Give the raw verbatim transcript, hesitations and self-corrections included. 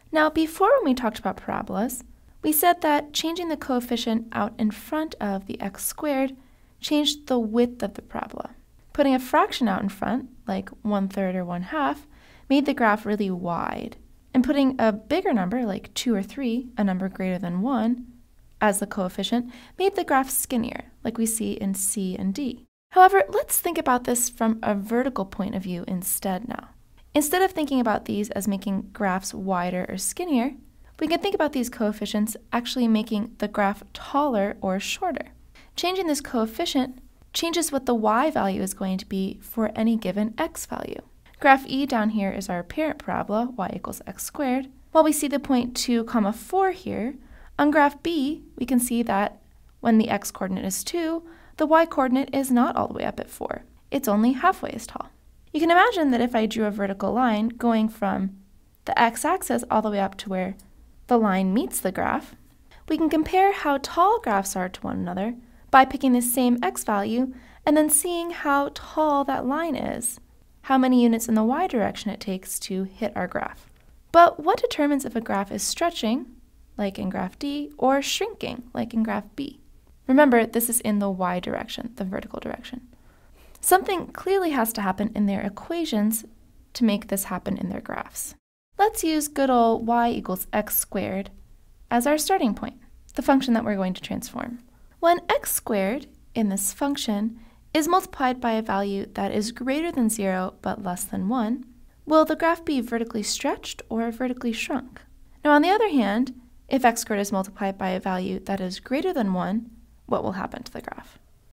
Now, before when we talked about parabolas, we said that changing the coefficient out in front of the x squared changed the width of the parabola. Putting a fraction out in front, like one-third or one-half, made the graph really wide. And putting a bigger number, like two or three, a number greater than one, as the coefficient, made the graph skinnier, like we see in C and D. However, let's think about this from a vertical point of view instead now. Instead of thinking about these as making graphs wider or skinnier, we can think about these coefficients actually making the graph taller or shorter. Changing this coefficient changes what the y value is going to be for any given x value. Graph E down here is our parent parabola, y equals x squared. While we see the point two comma four here, on graph B, we can see that when the x-coordinate is two, the y-coordinate is not all the way up at four. It's only halfway as tall. You can imagine that if I drew a vertical line going from the x-axis all the way up to where the line meets the graph, we can compare how tall graphs are to one another by picking the same x value and then seeing how tall that line is, how many units in the y direction it takes to hit our graph. But what determines if a graph is stretching, like in graph D, or shrinking, like in graph B? Remember, this is in the y direction, the vertical direction. Something clearly has to happen in their equations to make this happen in their graphs. Let's use good old y equals x squared as our starting point, the function that we're going to transform. When x squared in this function is multiplied by a value that is greater than zero but less than one, will the graph be vertically stretched or vertically shrunk? Now, on the other hand, if x squared is multiplied by a value that is greater than one, what will happen to the graph?